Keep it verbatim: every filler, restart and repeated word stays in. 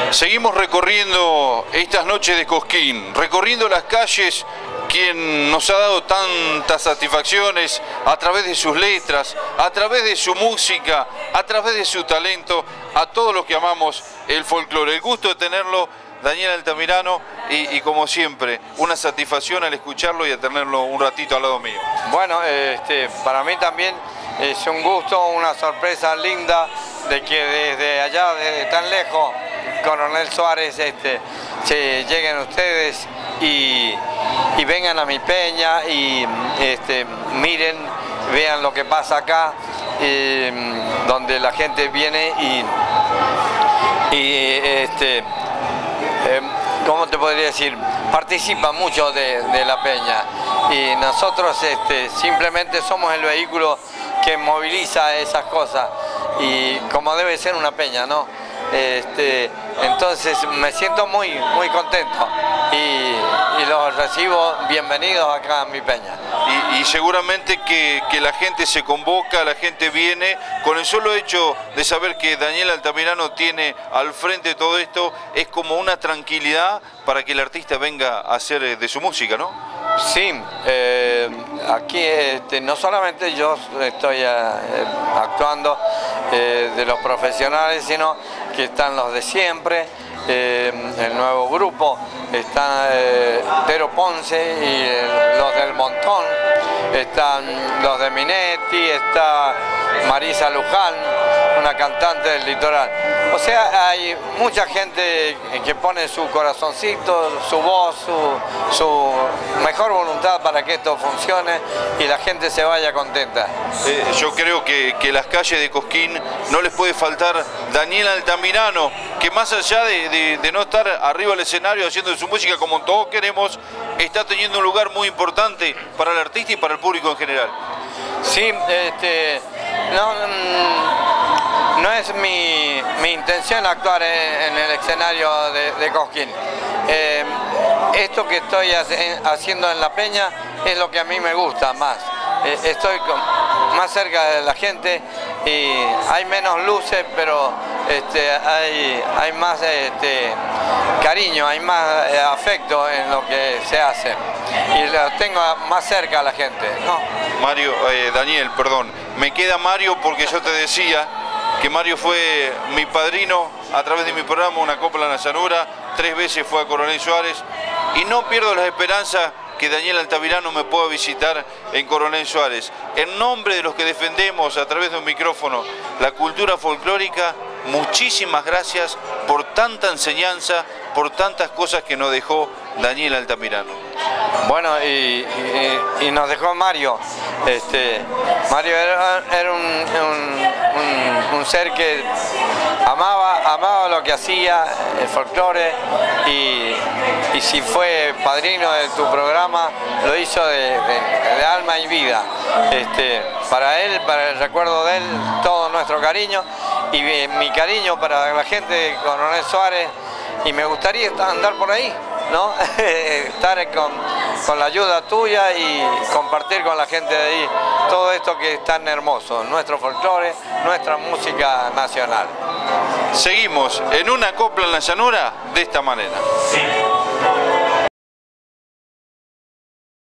Seguimos recorriendo estas noches de Cosquín, recorriendo las calles, quien nos ha dado tantas satisfacciones a través de sus letras, a través de su música, a través de su talento, a todos los que amamos el folclore. El gusto de tenerlo, Daniel Altamirano, y, y como siempre, una satisfacción al escucharlo y a tenerlo un ratito al lado mío. Bueno, este, para mí también es un gusto, una sorpresa linda de que desde allá, desde tan lejos, Coronel Suárez, este, se lleguen ustedes y, y vengan a mi peña y este, miren, vean lo que pasa acá, eh, donde la gente viene y, y este, eh, ¿cómo te podría decir? Participa mucho de, de la peña y nosotros este, simplemente somos el vehículo que moviliza esas cosas y como debe ser una peña, ¿no? Este, entonces me siento muy, muy contento y, y los recibo bienvenidos acá a mi peña. Y, y seguramente que, que la gente se convoca, la gente viene, con el solo hecho de saber que Daniel Altamirano tiene al frente todo esto, es como una tranquilidad para que el artista venga a hacer de su música, ¿no? Sí, eh, aquí este, no solamente yo estoy eh, actuando eh, de los profesionales, sino que están los de siempre, eh, el nuevo grupo, están eh, Tero Ponce y eh, los del Montón, están los de Minetti, está Marisa Luján, una cantante del litoral. O sea, hay mucha gente que pone su corazoncito, su voz, su, su mejor voluntad para que esto funcione y la gente se vaya contenta. Eh, yo creo que, que las calles de Cosquín no les puede faltar Daniel Altamirano, que más allá de, de, de no estar arriba del escenario haciendo su música como todos queremos, está teniendo un lugar muy importante para el artista y para el público en general. Sí, este, no, no es mi, mi intención actuar en, en el escenario de, de Cosquín. Eh, esto que estoy haciendo en la peña es lo que a mí me gusta más. Eh, estoy con, más cerca de la gente y hay menos luces, pero este, hay, hay más este, cariño, hay más eh, afecto en lo que se hace y lo tengo más cerca a la gente, ¿no? Mario, eh, Daniel, perdón, me queda Mario porque yo te decía que Mario fue mi padrino a través de mi programa Una Copla en la Llanura, tres veces fue a Coronel Suárez y no pierdo las esperanzas que Daniel Altamirano me pueda visitar en Coronel Suárez. En nombre de los que defendemos a través de un micrófono la cultura folclórica, muchísimas gracias por tanta enseñanza, por tantas cosas que nos dejó Daniel Altamirano. Bueno, y, y, y nos dejó Mario. Este, Mario era, era un, un, un, un ser que amaba, amaba lo que hacía, el folclore, y, y si fue padrino de tu programa, lo hizo de, de, de alma y vida. Este, para él, para el recuerdo de él, todo nuestro cariño, y mi cariño para la gente de Coronel Suárez, y me gustaría andar por ahí, ¿no? Estar con, con la ayuda tuya y compartir con la gente de ahí todo esto que es tan hermoso, nuestro folclore, nuestra música nacional. Seguimos en Una Copla en la Llanura de esta manera.